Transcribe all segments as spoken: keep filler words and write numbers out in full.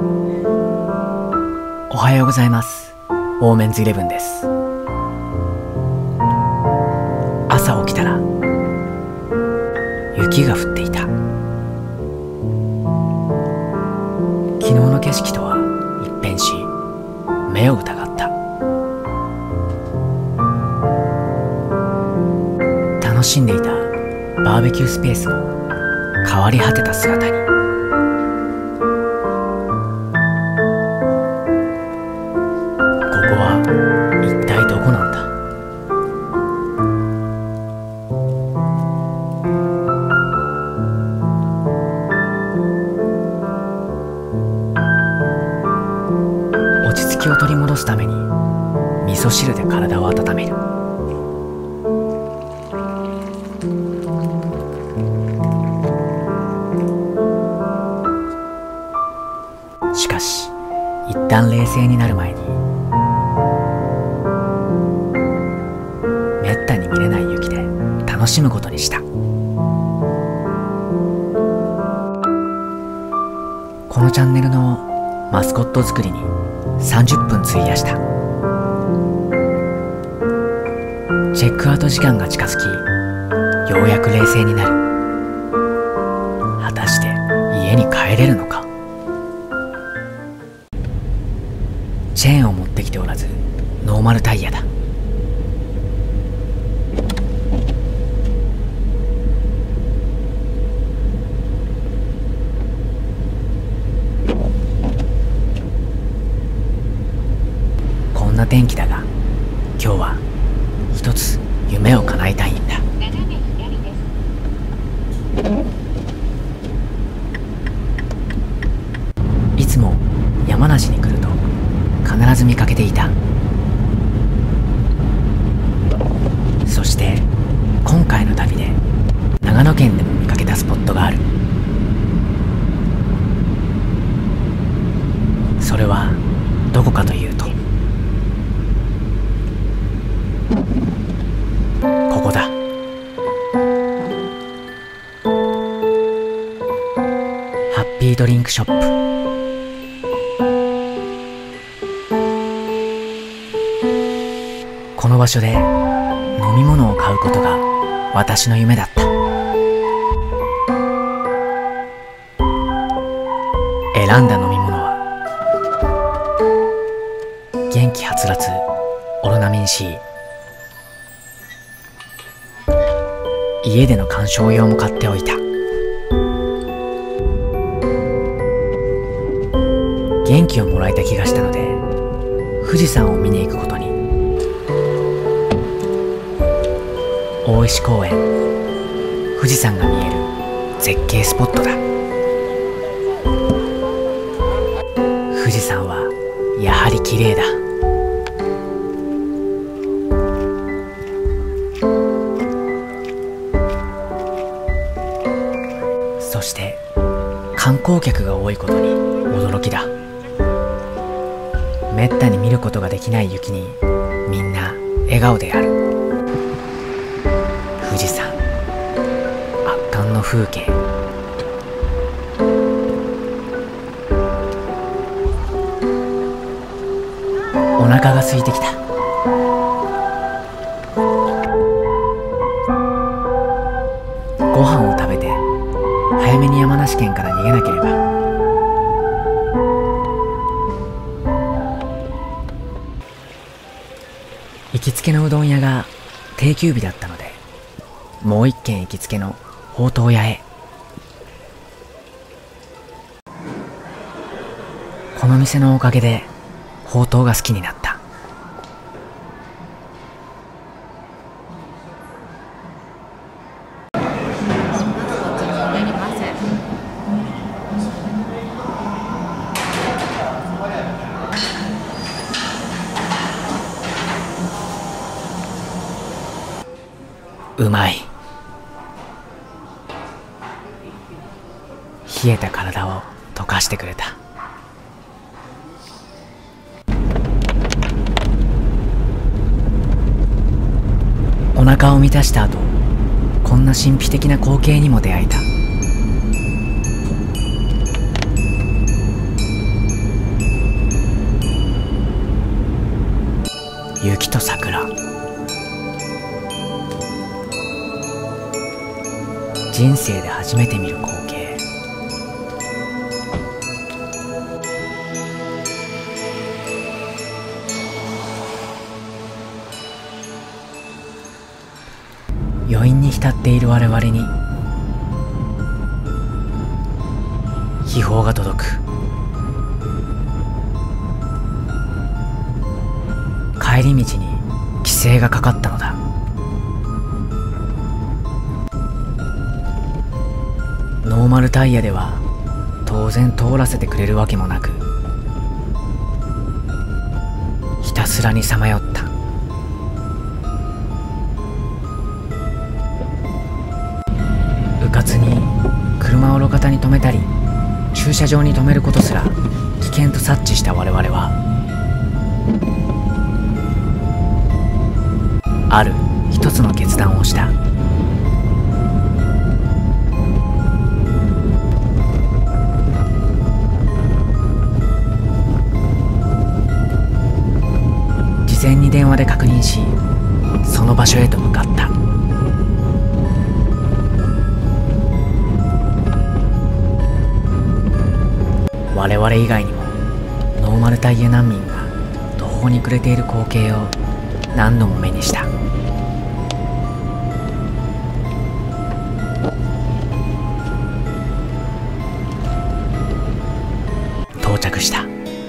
おはようございます。オーメンズイレブンです。朝起きたら雪が降っていた。昨日の景色とは一変し、目を疑った。楽しんでいたバーベキュースペースも変わり果てた姿に、ここは一体どこなんだ。落ち着きを取り戻すために味噌汁で体を温める。しかし一旦冷静になる前に、めったに見れない雪で楽しむことにした。このチャンネルのマスコット作りにさんじゅっぷん費やした。チェックアウト時間が近づき、ようやく冷静になる。果たして家に帰れるのか。チェーンを持ってきておらず、ノーマルタイヤだ。こんな天気だが、今日は一つ夢を叶えたいんだ。いつも山梨に来ると必ず見かけていた。そして今回の旅で長野県でも見かけたスポットがある。それはどこかというと、ここだ。ハッピードリンクショップ。この場所で飲み物を買うことが私の夢だった。選んだ飲み物は元気はつらつオロナミン C。 家での鑑賞用も買っておいた。元気をもらえた気がしたので富士山を見に行くことに。大石公園、富士山が見える絶景スポットだ。富士山はやはり綺麗だ。そして観光客が多いことに驚きだ。めったに見ることができない雪にみんな笑顔である。富士山、圧巻の風景。お腹が空いてきた。ご飯を食べて早めに山梨県から逃げなければ。行きつけのうどん屋が定休日だったので、もう一軒行きつけのほうとう屋へ。この店のおかげでほうとうが好きになった。うまい。冷えた体を溶かしてくれた。お腹を満たした後、こんな神秘的な光景にも出会えた。 雪と桜。人生で初めて見る光景。余韻に浸っている我々に秘宝が届く。帰り道に規制がかかったのだ。ノーマルタイヤでは当然通らせてくれるわけもなく、ひたすらにさまよった。うかつに車を路肩に止めたり駐車場に止めることすら危険と察知した我々は、ある一つの決断をした。事前に電話で確認し、その場所へと向かった。我々以外にもノーマルタイヤ難民が途方に暮れている光景を何度も目にした。到着した。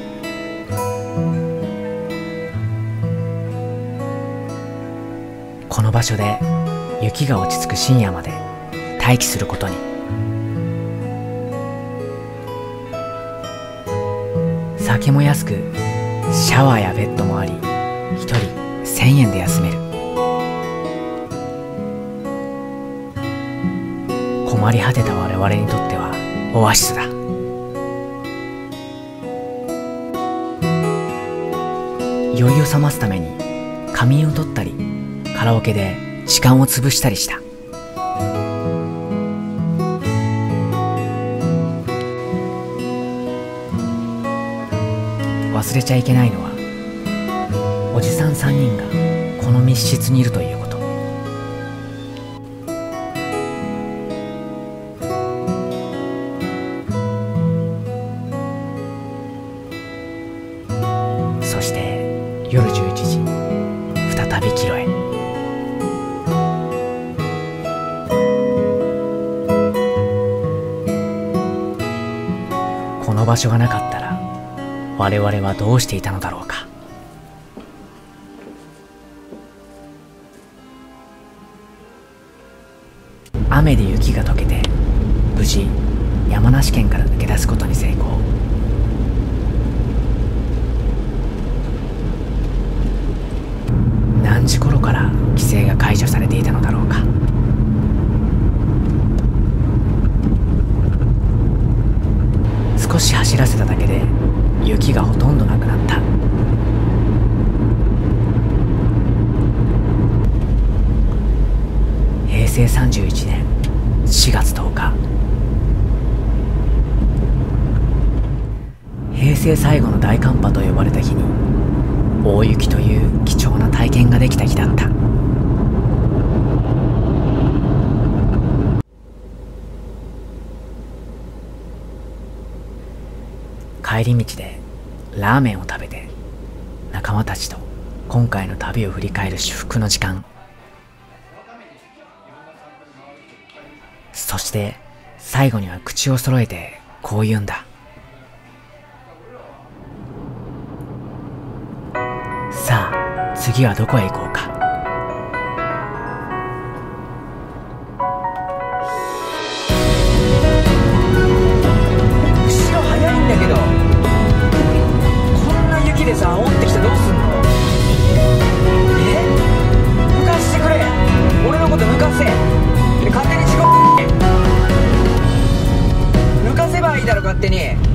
この場所で雪が落ち着く深夜まで待機することに。酒も安く、シャワーやベッドもあり、一人せんえんで休める。困り果てた我々にとってはオアシスだ。酔いを覚ますために仮眠を取ったり、カラオケで時間を潰したりした。忘れちゃいけないのは、おじさんさんにんがこの密室にいるということ。そして夜じゅういちじ、再び帰路へ。この場所がなかったら我々はどうしていたのだろうか。雨で雪が溶けて無事山梨県から抜け出すことに成功。何時頃から規制が解除されていたのだろうか。少し走らせただけで雪がほとんどなくなった。へいせいさんじゅういちねんしがつとおか、平成最後の大寒波と呼ばれた日に大雪という貴重な体験ができた日だった。帰り道でラーメンを食べて仲間たちと今回の旅を振り返る至福の時間。そして最後には口を揃えてこう言うんだ。さあ次はどこへ行こうか。後ろ早いんだけど、こんな雪でさ煽ってきてどうすんの。え、抜かしてくれ、俺のこと抜かせ。で勝手に事故抜かせばいいだろ勝手に。